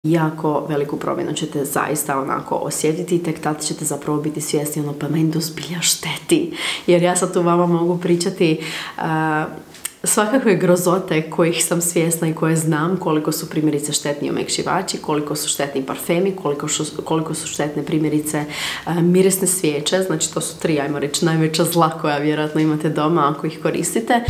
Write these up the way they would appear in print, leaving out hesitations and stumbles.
jako veliku promjenu ćete zaista onako osjetiti i tek tada ćete zapravo biti svjesni pa meni to zbilja šteti. Jer ja sad tu vama mogu pričati svakakve grozote kojih sam svjesna i koje znam, koliko su primjerice štetni omekšivači, koliko su štetni parfemi, koliko su štetne primjerice mirisne svijeće. Znači to su 3, ajmo reći, najveća zla koja vjerojatno imate doma ako ih koristite.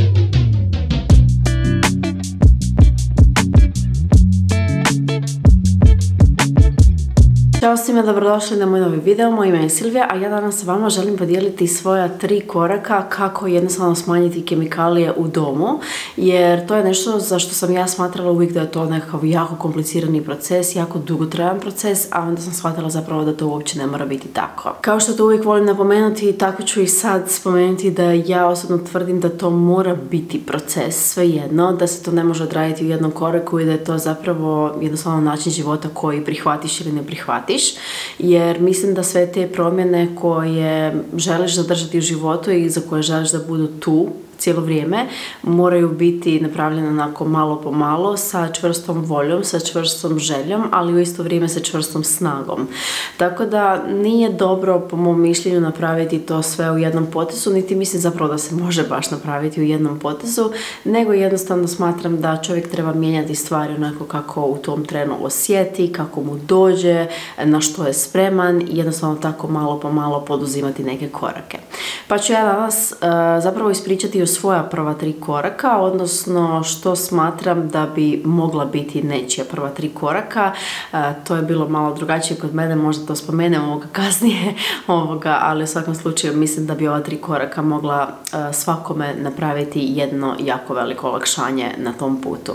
Ćao svima, dobrodošli na moj novi video. Moje ime je Silvija, a ja danas s vama želim podijeliti svoja 3 koraka kako jednostavno smanjiti kemikalije u domu, jer to je nešto za što sam ja smatrala uvijek da je to nekakav jako komplicirani proces, jako dugotrajan proces, a onda sam shvatila zapravo da to uopće ne mora biti tako. Kao što to uvijek volim napomenuti, tako ću i sad spomenuti da ja osobno tvrdim da to mora biti proces, svejedno, da se to ne može odraditi u jednom koraku i da je to zapravo jednostavno način života koji prihvatiš ili ne prihvatiš. Jer mislim da sve te promjene koje želiš zadržati u životu i za koje želiš da budu tu cijelo vrijeme, moraju biti napravljene onako malo po malo, sa čvrstom voljom, sa čvrstom željom, ali u isto vrijeme sa čvrstom snagom. Tako da nije dobro, po mom mišljenju, napraviti to sve u jednom potezu, niti mislim zapravo da se može baš napraviti u jednom potezu, nego jednostavno smatram da čovjek treba mijenjati stvari onako kako u tom trenu osjeti, kako mu dođe, na što je spreman i jednostavno tako malo po malo poduzimati neke korake. Pa ću ja danas zapravo ispričati o svoja prva 3 koraka, odnosno što smatram da bi mogla biti nečija prva 3 koraka. To je bilo malo drugačije kod mene, možda to spomenem kasnije, ali u svakom slučaju mislim da bi ova 3 koraka mogla svakome napraviti jedno jako veliko olakšanje na tom putu.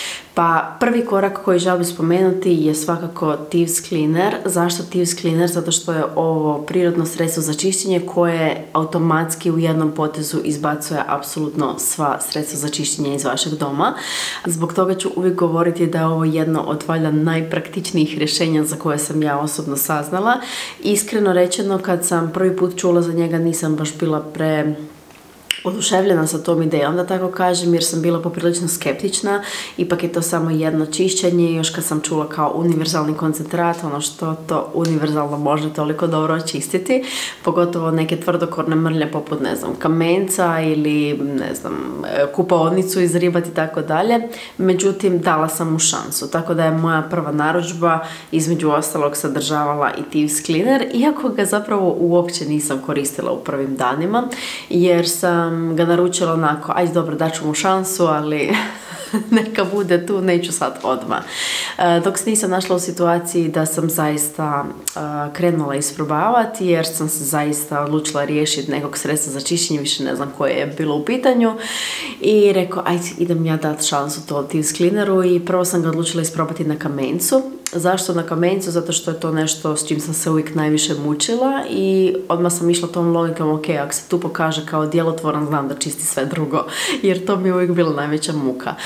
Pa prvi korak koji želim spomenuti je svakako Thieves Cleaner. Zašto Thieves Cleaner? Zato što je ovo prirodno sredstvo za čišćenje koje automatski u jednom potezu izbacuje apsolutno sva sredstva za čišćenje iz vašeg doma. Zbog toga ću uvijek govoriti da je ovo jedno od valjda najpraktičnijih rješenja za koje sam ja osobno saznala. Iskreno rečeno, kad sam prvi put čula za njega, nisam baš bila oduševljena sa tom idejom, da tako kažem, jer sam bila poprilično skeptična. Ipak je to samo jedno čišćenje, još kad sam čula kao univerzalni koncentrat, ono što to univerzalno može toliko dobro očistiti, pogotovo neke tvrdokorne mrlje poput, ne znam, kamenca ili, ne znam, kupaonicu izribati i tako dalje. Međutim, dala sam mu šansu, tako da je moja prva narudžba između ostalog sadržavala i Thieves Cleaner, iako ga zapravo uopće nisam koristila u prvim danima, jer sam ga naručila onako, ajde dobro, daću mu šansu, ali neka bude tu, neću sad odmah. Dok se nisam našla u situaciji da sam zaista krenula isprobavati, jer sam se zaista odlučila riješiti nekog sredstva za čišćenje, više ne znam koje je bilo u pitanju, i rekao, ajde, idem ja dati šansu to Thieves Cleaneru, i prvo sam ga odlučila isprobati na kamencu. Zašto na kamencu? Zato što je to nešto s čim sam se uvijek najviše mučila i odmah sam išla tom logikom, ok, ako se tu pokaže kao djelotvoran, znam da čisti sve drugo, jer to mi je uvijek bila najveća muka.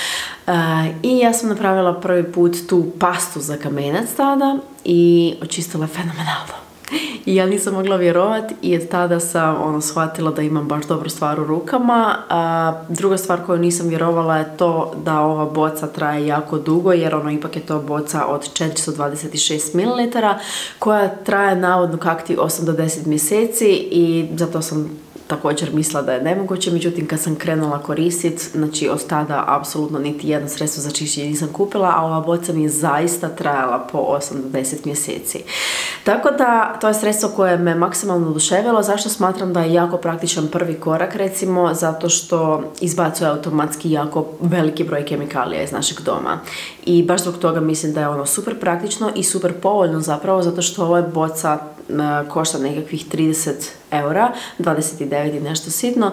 I ja sam napravila prvi put tu pastu za kamenac tada i očistila je fenomenalno. I ja nisam mogla vjerovati i od tada sam shvatila da imam baš dobru stvar u rukama. Druga stvar koju nisam vjerovala je to da ova boca traje jako dugo, jer ipak je to boca od 426 ml koja traje navodno kakti 8 do 10 mjeseci i zato sam također mislila da je nemoguće. Međutim, kad sam krenula koristiti, znači od tada apsolutno niti jedno sredstvo za čišćenje nisam kupila, a ova boca mi je zaista trajala po 8 do 10 mjeseci. Tako da, to je sredstvo koje me maksimalno oduševilo. Zašto smatram da je jako praktičan prvi korak, recimo? Zato što izbacuje automatski jako veliki broj kemikalija iz našeg doma. I baš zbog toga mislim da je ono super praktično i super povoljno zapravo, zato što ova boca košta nekakvih 30 eura, 29 i nešto sitno,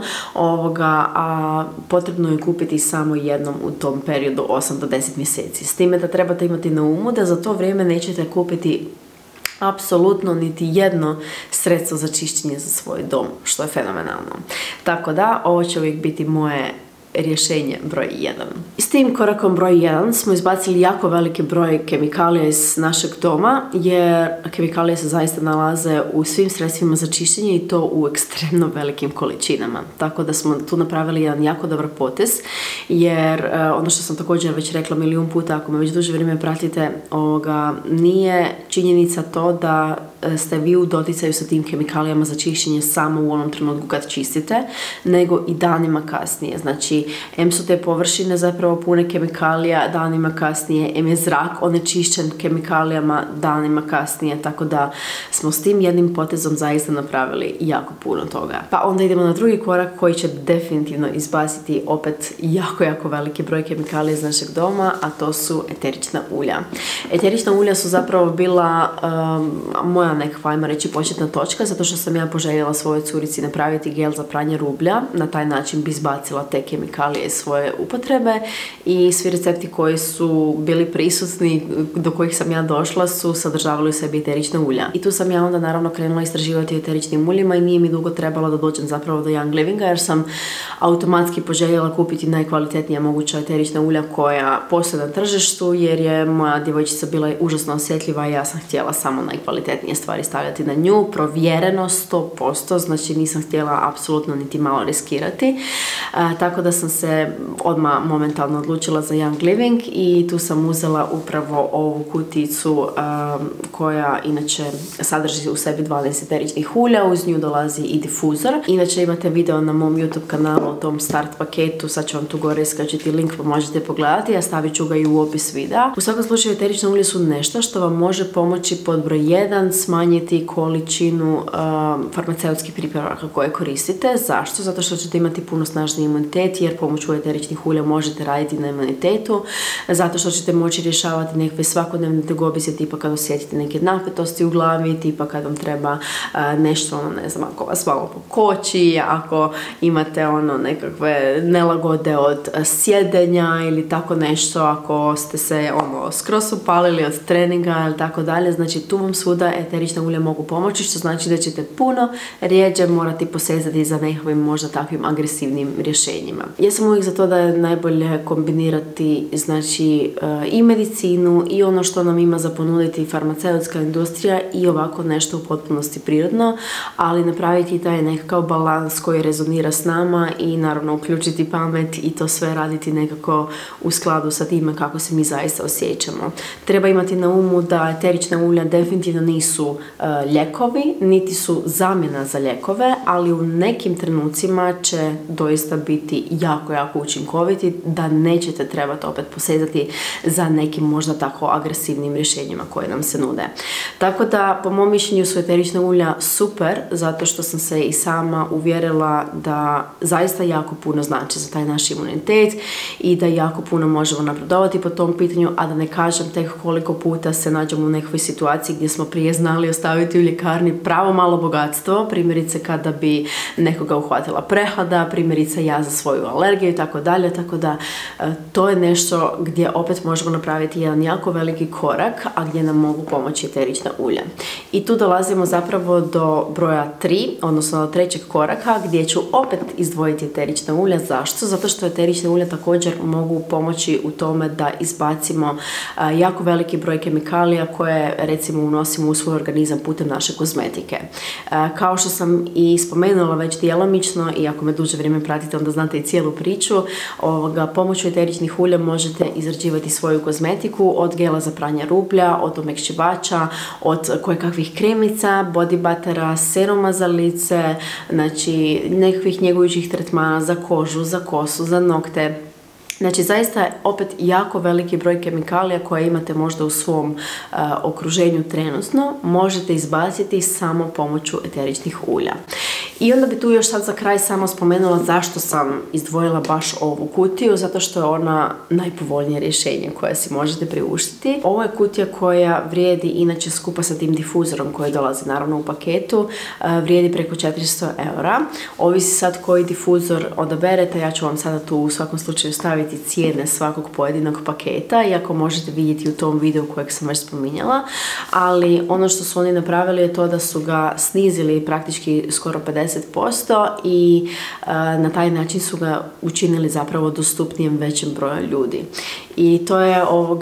a potrebno je kupiti samo jednom u tom periodu 8 do 10 mjeseci. S time da trebate imati na umu da za to vrijeme nećete kupiti apsolutno niti jedno sredstvo za čišćenje za svoj dom, što je fenomenalno. Tako da, ovo će uvijek biti moje rješenje broj 1. S tim korakom broj 1 smo izbacili jako veliki broj kemikalija iz našeg doma, jer kemikalije se zaista nalaze u svim sredstvima za čišćenje i to u ekstremno velikim količinama. Tako da smo tu napravili jedan jako dobar potez, jer ono što sam također već rekla milion puta, ako me već duže vrijeme pratite, nije činjenica to da ste vi u doticaju sa tim kemikalijama za čišćenje samo u onom trenutku kad čistite, nego i danima kasnije. Znači, em su te površine zapravo pune kemikalija danima kasnije, em je zrak onečišćen kemikalijama danima kasnije, tako da smo s tim jednim potezom zaista napravili jako puno toga. Pa onda idemo na drugi korak koji će definitivno izbaciti opet jako veliki broj kemikalija iz našeg doma, a to su eterična ulja. Eterična ulja su zapravo bila moja nekakva, ajmo reći, početna točka, zato što sam ja poželjela svojoj curici napraviti gel za pranje rublja. Na taj način bi izbacila te kemikalije iz svoje upotrebe i svi recepti koji su bili prisutni, do kojih sam ja došla, su sadržavali u sebi eterična ulja. I tu sam ja onda naravno krenula istraživati o eteričnim uljima i nije mi dugo trebalo da dođem zapravo do Young Livinga, jer sam automatski poželjela kupiti najkvalitetnija moguća eterična ulja koja postoje na tržištu, jer je moja djevojčica bila užasno osjetljiva i ja sam htjela samo najkvalitetnije stvari stavljati na nju, provjereno 100%, znači nisam htjela apsolutno niti malo riskirati, tako da sam se odmah momentalno odlučila za Young Living i tu sam uzela upravo ovu kuticu koja inače sadrži u sebi 12 eteričnih ulja, uz nju dolazi i difuzor. Inače imate video na mom YouTube kanalu o tom start paketu, sad ću vam tu gore iskačiti link pa možete pogledati, a stavit ću ga i u opis videa. U svakom slučaju eterična ulja su nešto što vam može pomoći pod broj 1 smanjiti količinu farmaceutskih pripravaka koje koristite. Zašto? Zato što ćete imati puno snažniji imunitet, jer pomoću eteričnih ulja možete raditi na imunitetu, zato što ćete moći rješavati nekakve svakodnevne tegobice, tipa kad osjetite neke napetosti u glavi, tipa kad vam treba nešto, ne znam, ako vas malo pokoči, ako imate nekakve nelagode od sjedenja ili tako nešto, ako ste se skroz upalili od treninga ili tako dalje, znači tu vam svuda eterična ulja mogu pomoći, što znači da ćete puno rjeđe morati posezati za nekakvim možda takvim agresivnim rješenjima. Ja sam uvijek za to da je najbolje kombinirati znači i medicinu i ono što nam ima za ponuditi farmaceutska industrija i ovako nešto u potpunosti prirodno, ali napraviti taj nekakav balans koji rezonira s nama i naravno uključiti pamet i to sve raditi nekako u skladu sa time kako se mi zaista osjećamo. Treba imati na umu da eterična ulja definitivno nisu lijekovi, niti su zamjena za lijekove, ali u nekim trenucima će doista biti jako učinkoviti, da nećete trebati opet posezati za nekim možda tako agresivnim rješenjima koje nam se nude. Tako da, po mom mišljenju su eterična ulja super, zato što sam se i sama uvjerila da zaista jako puno znači za taj naš imunitet i da jako puno možemo napredovati po tom pitanju, a da ne kažem tek koliko puta se nađemo u nekoj situaciji gdje smo prije znali ostaviti u ljekarni pravo malo bogatstvo, primjerice kada bi nekoga uhvatila prehlada, primjerice ja za svoju alergiju i tako dalje, tako da to je nešto gdje opet možemo napraviti jedan jako veliki korak, a gdje nam mogu pomoći eterična ulja. I tu dolazimo zapravo do broja 3, odnosno do trećeg koraka, gdje ću opet izdvojiti eterična ulja. Zašto? Zato što eterična ulja također mogu pomoći u tome da izbacimo jako veliki broj kemikalija koje recimo unosimo u svoj organizam putem naše kozmetike. Kao što sam i spomenula već djelomično, i ako me duže vrijeme pratite onda znate i cijelu priču, pomoću eteričnih ulja možete izrađivati svoju kozmetiku, od gela za pranje rublja, od omekšivača, od kojekakvih kremica, body buttera, seruma za lice, znači nekakvih njegujućih tretmana za kožu, za kosu, za nokte. Znači, zaista je opet jako veliki broj kemikalija koje imate možda u svom okruženju trenutno, možete izbaciti samo pomoću eteričnih ulja. I onda bi tu još sad za kraj samo spomenula zašto sam izdvojila baš ovu kutiju, zato što je ona najpovoljnije rješenje koje si možete priuštiti. Ovo je kutija koja vrijedi inače skupa sa tim difuzorom koji dolazi naravno u paketu, vrijedi preko 400 eura. Ovisi sad koji difuzor odaberete, ja ću vam sada tu u svakom slučaju staviti cijene svakog pojedinog paketa, iako možete vidjeti u tom videu kojeg sam već spominjala, ali ono što su oni napravili je to da su ga snizili praktički skoro 50%, 40% i na taj način su ga učinili zapravo dostupnijem većem broju ljudi. I to je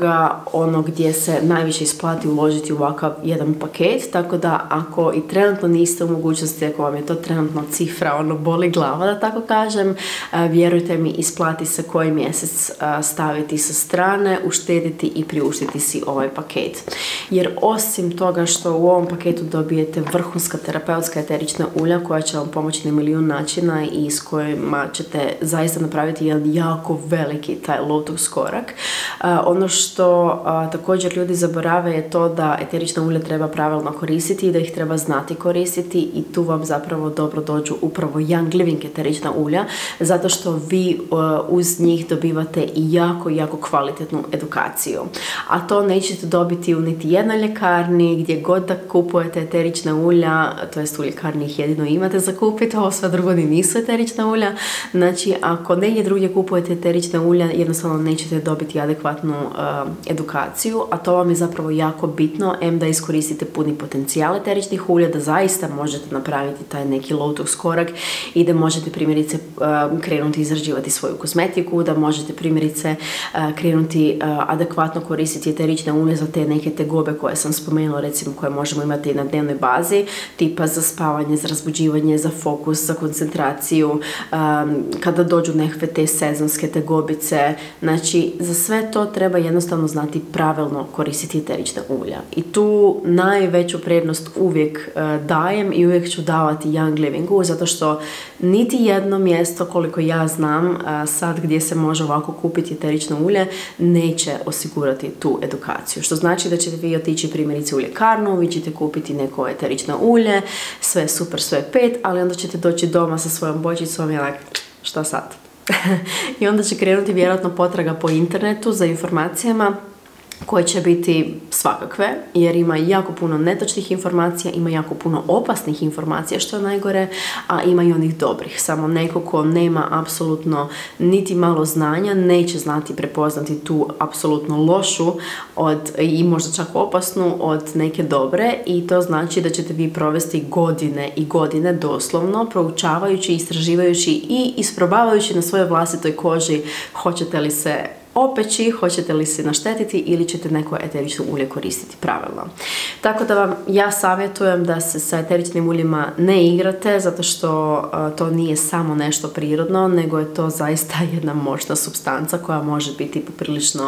ono gdje se najviše isplati uložiti u ovakav jedan paket, tako da ako i trenutno niste u mogućnosti, ako vam je to trenutno cifra, boli glava da tako kažem, vjerujte mi, isplati se koji mjesec staviti sa strane, uštediti i priuštiti si ovaj paket. Jer osim toga što u ovom paketu dobijete vrhunska terapeutska eterična ulja koja će vam pomoći na milijun načina i s kojima ćete zaista napraviti jedan jako veliki taj lotus korak. Ono što također ljudi zaborave je to da eterična ulja treba pravilno koristiti i da ih treba znati koristiti, i tu vam zapravo dobro dođu upravo Young Living eterična ulja, zato što vi uz njih dobivate i jako kvalitetnu edukaciju. A to nećete dobiti u niti jednoj ljekarni, gdje god da kupujete eterična ulja, to jest u ljekarni ih jedino imate za kupiti, ovo sve drugo ni nisu eterična ulja. Znači, ako negdje drugdje kupujete eterična ulja, jednostavno nećete dobiti adekvatnu edukaciju, a to vam je zapravo jako bitno, da iskoristite puni potencijal eteričnih ulja, da zaista možete napraviti taj neki lotus korak i da možete primjerice krenuti izrađivati svoju kozmetiku, da možete primjerice krenuti adekvatno koristiti eterične ulje za te neke tegobe koje sam spomenula, recimo koje možemo imati na dnevnoj bazi, tipa za spavanje, za razbuđivanje, za fokus, za koncentraciju, kada dođu nekakve te sezonske tegobice. Znači, za sve to treba jednostavno znati pravilno koristiti eterična ulja. I tu najveću prednost uvijek dajem i uvijek ću davati Young Livingu, zato što niti jedno mjesto, koliko ja znam sad gdje se može ovako kupiti eterično ulje, neće osigurati tu edukaciju. Što znači da ćete vi otići primjerice u ljekarnu, vi ćete kupiti neko eterično ulje, sve je super, sve je pet, ali onda ćete doći doma sa svojom bočicom i šta sad? I onda će krenuti vjerojatno potraga po internetu za informacijama koje će biti svakakve, jer ima jako puno netočnih informacija, ima jako puno opasnih informacija, što je najgore, a ima i onih dobrih. Samo neko ko nema apsolutno niti malo znanja, neće znati prepoznati tu apsolutno lošu i možda čak opasnu od neke dobre, i to znači da ćete vi provesti godine i godine doslovno proučavajući, istraživajući i isprobavajući na svojoj vlastitoj koži hoćete li se opeći, hoćete li se naštetiti ili ćete neko eterično ulje koristiti pravilno. Tako da vam ja savjetujem da se sa eteričnim uljima ne igrate, zato što to nije samo nešto prirodno, nego je to zaista jedna moćna supstanca koja može biti poprilično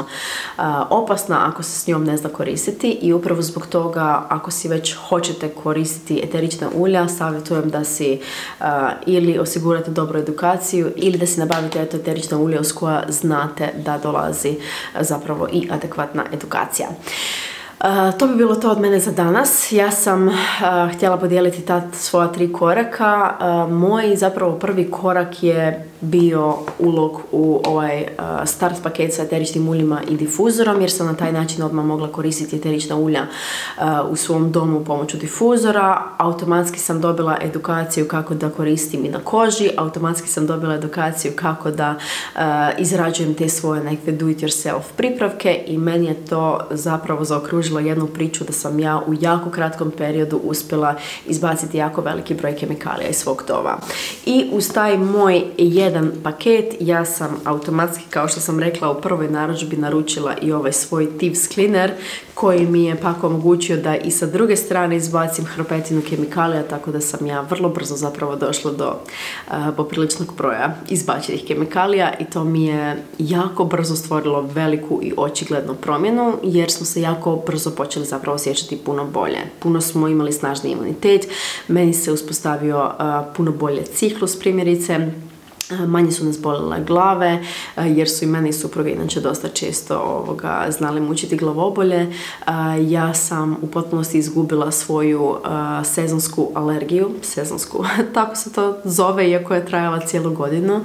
opasna ako se s njom ne zna koristiti, i upravo zbog toga, ako si već hoćete koristiti eterična ulja, savjetujem da si ili osigurate dobru edukaciju ili da si nabavite eterična ulja uz koja znate da dolazi zapravo i adekvatna edukacija. To bi bilo to od mene za danas. Ja sam htjela podijeliti ta svoja 3 koraka. Moj zapravo prvi korak je bio ulog u ovaj start paket sa eteričnim uljima i difuzorom, jer sam na taj način odmah mogla koristiti eterična ulja u svom domu pomoću difuzora. Automatski sam dobila edukaciju kako da koristim i na koži, automatski sam dobila edukaciju kako da izrađujem te svoje nekakve do it yourself pripravke, i meni je to zapravo zaokružilo jednu priču da sam ja u jako kratkom periodu uspjela izbaciti jako veliki broj kemikalija iz svog doma. I uz taj moj jedan paket ja sam automatski, kao što sam rekla, u prvoj narudžbi naručila i ovaj svoj Thieves Cleaner, koji mi je pak omogućio da i sa druge strane izbacim hrpetinu kemikalija, tako da sam ja vrlo brzo zapravo došla do popriličnog broja izbačenih kemikalija, i to mi je jako brzo stvorilo veliku i očiglednu promjenu, jer smo se jako brzo počeli zapravo osjećati puno bolje. Puno smo imali snažni imunitet, meni se uspostavio puno bolje ciklus primjerice, manje su nas bolile glave, jer su i mene i supruge inače dosta često znali mučiti glavobolje. Ja sam u potpunosti izgubila svoju sezonsku alergiju, tako se to zove, iako je trajala cijelu godinu.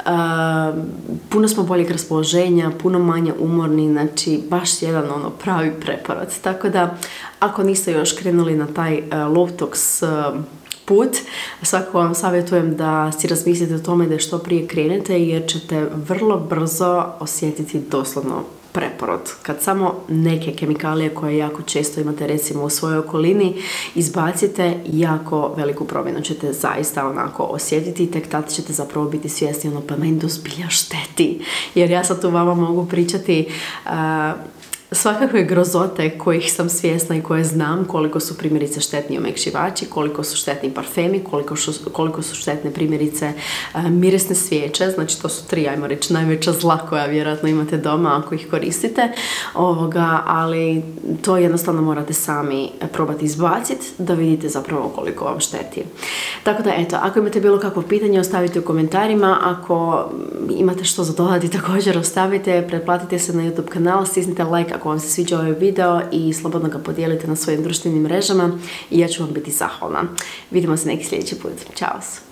Puno smo boljeg raspoloženja, puno manje umorni, znači baš jedan pravi preporod. Tako da, ako niste još krenuli na taj Lovetox put, svakako vam savjetujem da si razmislite o tome da što prije krenete, jer ćete vrlo brzo osjetiti doslovno preporod. Kad samo neke kemikalije koje jako često imate recimo u svojoj okolini izbacite, jako veliku promjenu ćete zaista onako osjetiti i tek tada ćete zapravo biti svjesni pa meni to zbilja šteti. Jer ja sad tu vama mogu pričati svakakve grozote kojih sam svjesna i koje znam, koliko su primjerice štetni omekšivači, koliko su štetni parfemi, koliko su štetne primjerice mirisne svijeće, znači to su 3, ajmo reći, najveća zla koja vjerojatno imate doma ako ih koristite, ali to jednostavno morate sami probati izbaciti da vidite zapravo koliko vam šteti. Tako da eto, ako imate bilo kakvo pitanje, ostavite u komentarima, ako imate što za dodati također ostavite, pretplatite se na YouTube kanal, stisnite like ako vam se sviđa ovaj video i slobodno ga podijelite na svojim društvenim mrežama i ja ću vam biti zahvalna. Vidimo se neki sljedeći put. Ćao!